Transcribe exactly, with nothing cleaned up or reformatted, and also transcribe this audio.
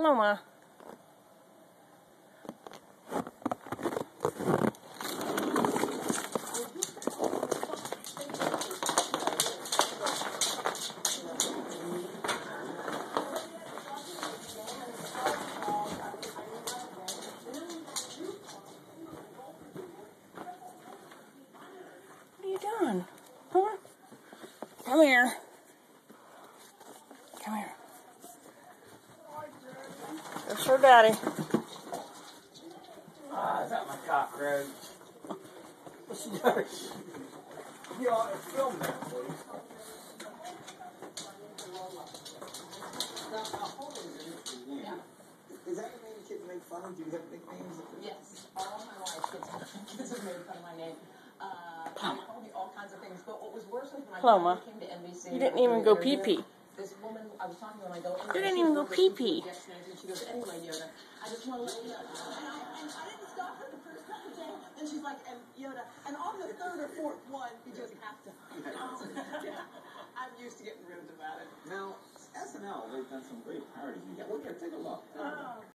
Paloma. What are you doing? Huh? Come here. Come here. Go show Daddy. Ah, is that my cockroach? What's she doing? You ought to film that, please. Yeah. Is that the name kids make fun of? Do you have nicknames? Yes. All my life, kids, kids have made fun of my name. Uh, they called me all kinds of things. But what was worse was when Paloma, I came to N B C. You didn't even go pee-pee. This woman, I was talking to when I go. You didn't even go pee-pee. She goes, anyway, Yoda, I just want to let you know. And I, and I didn't stop her the first couple of days. And she's like, and Yoda, and on the third or fourth one, you just have to. Yeah. I'm used to getting ribbed about it. Now, S N L, they've done some great parodies. You got, look here, take a look. Oh.